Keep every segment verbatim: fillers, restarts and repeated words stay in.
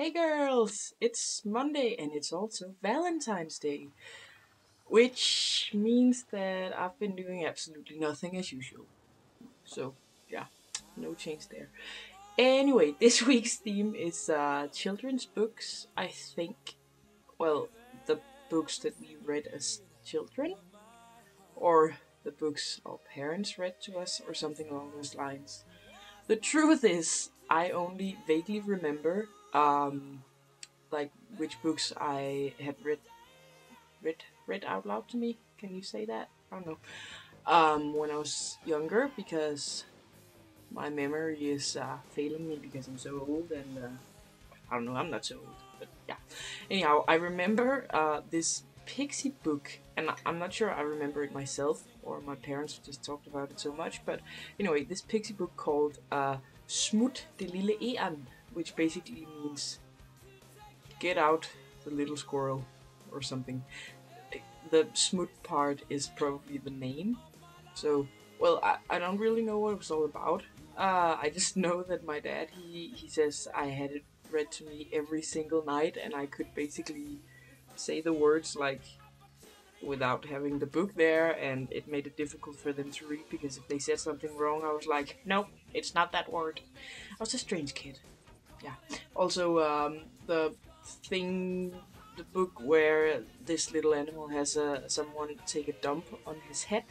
Hey girls, it's Monday and it's also Valentine's Day, which means that I've been doing absolutely nothing as usual. So, yeah, no change there. Anyway, this week's theme is uh, children's books, I think. Well, the books that we read as children, or the books our parents read to us, or something along those lines. The truth is, I only vaguely remember um, like which books I had read read read out loud to me. Can you say that? I don't know. Um, when I was younger, because my memory is uh, failing me because I'm so old, and uh, I don't know. I'm not so old, but yeah. Anyhow, I remember uh, this pixie book, and I'm not sure I remember it myself or my parents just talked about it so much. But anyway, this pixie book called uh, Smut det lille egern, which basically means get out the little squirrel or something. The smut part is probably the name. So, well, I, I don't really know what it was all about. Uh, I just know that my dad, he, he says I had it read to me every single night, and I could basically say the words like without having the book there, and it made it difficult for them to read because if they said something wrong, I was like, no, it's not that word. I was a strange kid. Yeah. Also, um, the thing, the book where this little animal has a someone take a dump on his head.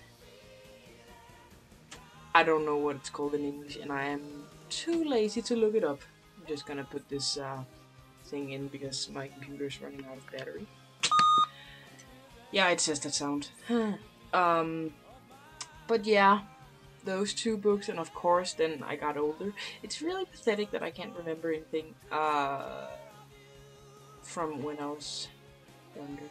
I don't know what it's called in English, and I am too lazy to look it up. I'm just gonna put this uh, thing in because my computer's running out of battery. Yeah, it says that sound. um, but yeah, those two books, and of course, then I got older. It's really pathetic that I can't remember anything. Uh, from when I was younger.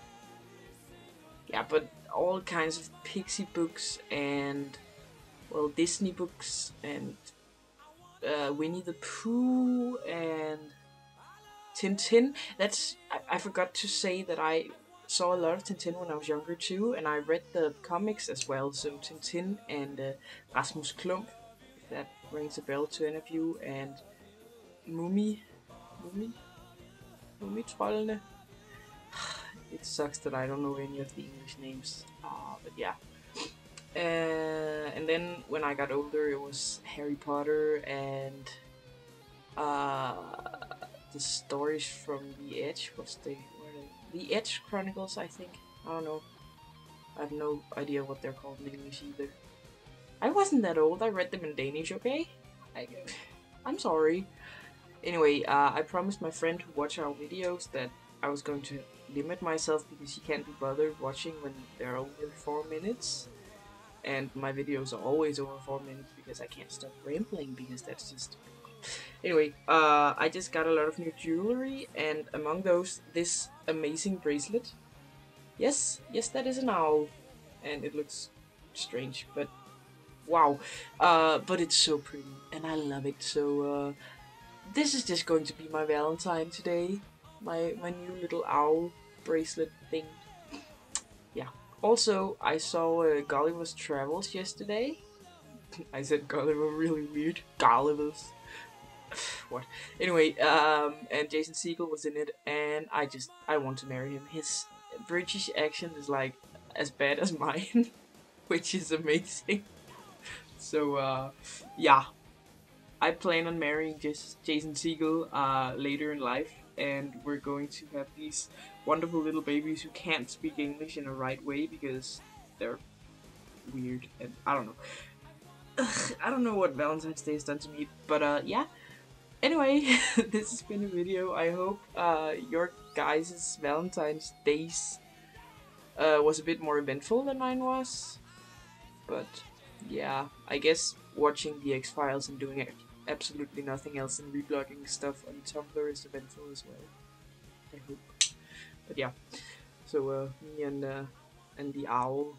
Yeah, but all kinds of pixie books and, well, Disney books and uh, Winnie the Pooh and Tintin. That's I, I forgot to say that I saw a lot of Tintin when I was younger too, and I read the comics as well. So Tintin and uh, Rasmus Klump, if that rings a bell to any of you, and Mummy, Mummy, Mummitrollene. It sucks that I don't know any of the English names. Uh, but yeah. Uh, and then when I got older, it was Harry Potter and uh, the stories from The Edge. What's the what are they? The Edge Chronicles, I think. I don't know. I have no idea what they're called in English either. I wasn't that old. I read them in Danish. Okay. I, I'm sorry. Anyway, uh, I promised my friend who watched our videos that I was going to limit myself because she can't be bothered watching when they're over four minutes. And my videos are always over four minutes because I can't stop rambling because that's just... Anyway, uh, I just got a lot of new jewelry, and among those, this amazing bracelet. Yes, yes, that is an owl, and it looks strange, but wow. Uh, but it's so pretty, and I love it, so... Uh, this is just going to be my Valentine today. My my new little owl bracelet thing. Yeah. Also, I saw uh, Gulliver's Travels yesterday. I said Gulliver really weird. Gulliver's. What? Anyway, um, and Jason Segel was in it, and I just I want to marry him. His British accent is like as bad as mine, which is amazing. So uh, yeah. I plan on marrying just Jason Segel uh, later in life, and we're going to have these wonderful little babies who can't speak English in a right way because they're weird, and I don't know. Ugh, I don't know what Valentine's Day has done to me, but uh, yeah. Anyway, this has been a video. I hope uh, your guys' Valentine's Days uh, was a bit more eventful than mine was, but yeah, I guess watching the X-Files and doing it absolutely nothing else and reblogging stuff on Tumblr is eventful as well. I hope. But yeah. So uh, me and uh, and the owl.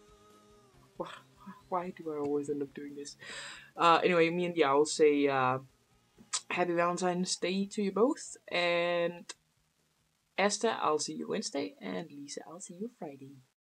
Why do I always end up doing this? Uh, anyway, me and the owl say uh, Happy Valentine's Day to you both, and Asta, I'll see you Wednesday, and Lisa, I'll see you Friday.